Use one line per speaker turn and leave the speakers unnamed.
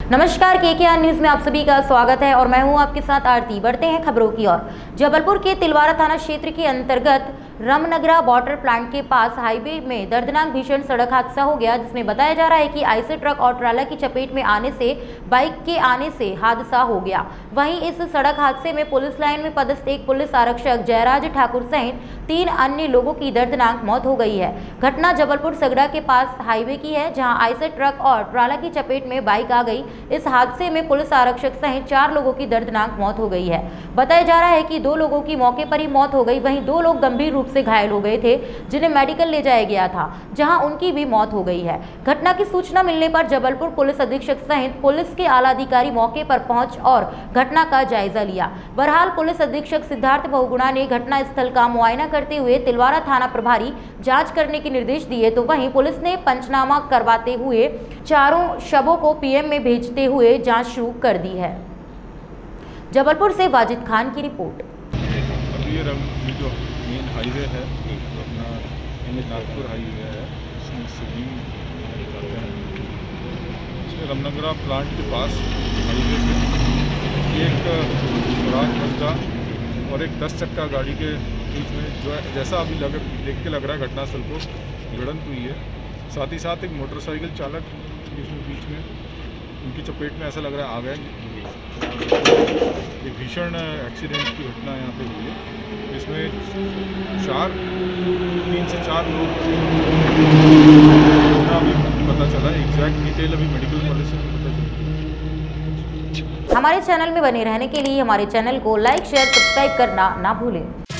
नमस्कार, KKR news में आप सभी का स्वागत है और मैं हूं आपके साथ आरती। बढ़ते हैं खबरों की ओर। जबलपुर के तिलवारा थाना क्षेत्र के अंतर्गत रमनगरा वाटर प्लांट के पास हाईवे में दर्दनाक भीषण सड़क हादसा हो गया, जिसमें बताया जा रहा है कि आईसी ट्रक और ट्राला की चपेट में आने से बाइक के आने से हादसा हो गया। वहीं इस सड़क हादसे में पुलिस लाइन में पदस्थ एक पुलिस आरक्षक जयराज ठाकुर सहित 3 अन्य लोगों की दर्दनाक मौत हो गई है। घटना जबलपुर सगड़ा के पास हाईवे की है, जहां आईसी ट्रक और ट्राला की चपेट में बाइक आ गई। इस हादसे में पुलिस आरक्षक सहित 4 लोगों की दर्दनाक मौत हो गई है। बताया जा रहा है कि 2 लोगों की मौके पर ही मौत हो गई, वहीं 2 लोग गंभीर रूप से घायल हो गए थे, जिन्हें मेडिकल ले जाया गया था, जहां उनकी भी मौत हो गई है। घटना की सूचना मिलने पर जबलपुर पुलिस अधीक्षक सहित पुलिस के आला अधिकारी मौके पर पहुंच और घटना का जायजा लिया। बहरहाल पुलिस अधीक्षक सिद्धार्थ बहुगुणा ने घटना स्थल का मुआयना करते हुए तिलवारा थाना प्रभारी जांच करने के निर्देश दिए, तो वहीं पुलिस ने पंचनामा करवाते हुए चारों शवों को पीएम में भेजते हुए जांच शुरू कर दी है। जबलपुर से वाजिद खान की रिपोर्ट।
ये जो मेन हाईवे है अपना नागपुर हाईवे है, इसमें रमनगरा प्लांट के पास हाईवे पे एक स्वराज मजदा और एक 10 चक्का गाड़ी के बीच में जो है, जैसा अभी देख के लग रहा है घटनास्थल को भिड़ंत हुई है। साथ ही साथ एक मोटरसाइकिल चालक जिसमें बीच में उनकी चपेट में ऐसा लग रहा है आ गए। एक भीषण एक्सीडेंट की घटना यहाँ पे हुई है, इसमें 3 से 4 लोग अभी पता चला। एग्जैक्ट डिटेल अभी मेडिकल कॉलेज से पता चली।
हमारे चैनल में बने रहने के लिए हमारे चैनल को लाइक, शेयर, सब्सक्राइब करना ना भूलें।